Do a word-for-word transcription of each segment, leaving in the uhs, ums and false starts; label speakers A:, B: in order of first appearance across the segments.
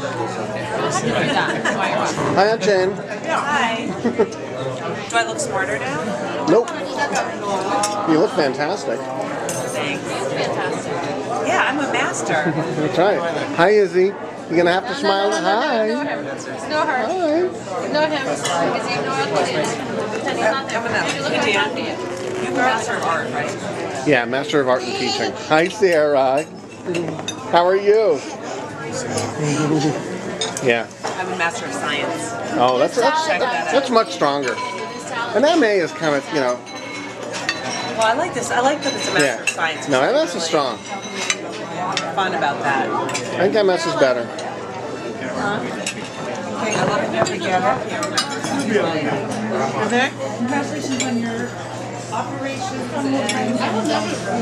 A: Hi, Aunt Jane.
B: Hi. Do I look smarter now?
A: Nope. You look fantastic.
B: Thanks. Fantastic. Yeah, I'm a master.
A: That's right. Hi, Izzy. You gonna have to smile. Hi.
C: Ignore him. Ignore her.
A: Hi.
C: Ignore him. Because you ignore us. Pretend he's not there.
B: I'm a
C: You're looking
B: Dan.
C: at you.
B: You're a master of art, right?
A: Yeah, Master of Art and Teaching. Hi, Sarah. How are you? Yeah.
B: I'm a master of science.
A: Oh, that's that's,
B: Check that
A: that's,
B: out.
A: that's much stronger. An M A is kind of, you know,
B: Well, I like this. I like that it's a master
A: yeah.
B: of science.
A: No,
B: It's
A: M S
B: really
A: is strong.
B: Fun about that.
A: I think M S is better.
B: Okay, I love it never together. Okay.
D: Congratulations on your operation.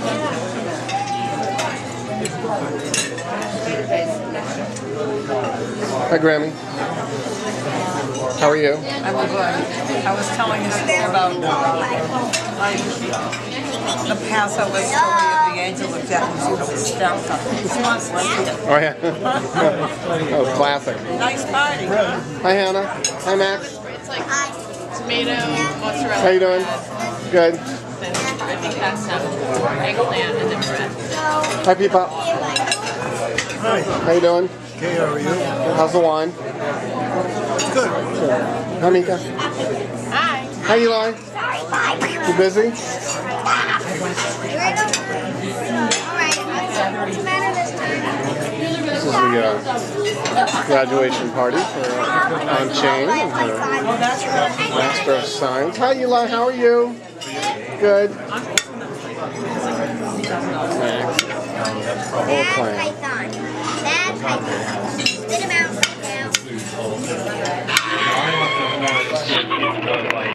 A: Hi, Grammy. How are you?
D: I'm good. I was telling you about like, the Passover story of the angel of death and was Stelta. She wants Leslie.
A: Oh, yeah. Oh, classic.
D: Nice party.
A: Hi, Hannah. Hi, Max.
C: It's like tomato, mozzarella.
A: How you doing? Good.
C: Then I think that's some eggplant and then bread.
A: Hi, Peepa.
E: Hi.
A: How you doing?
E: Okay, how are you?
A: How's the wine?
E: Good.
A: Hi, Mika.
C: Hi.
A: Hi, Eli. You busy? This is the uh, graduation party for uh, Aunt Jane and her Master of Science. Hi, Eli. How are you? Good. Max. All playing.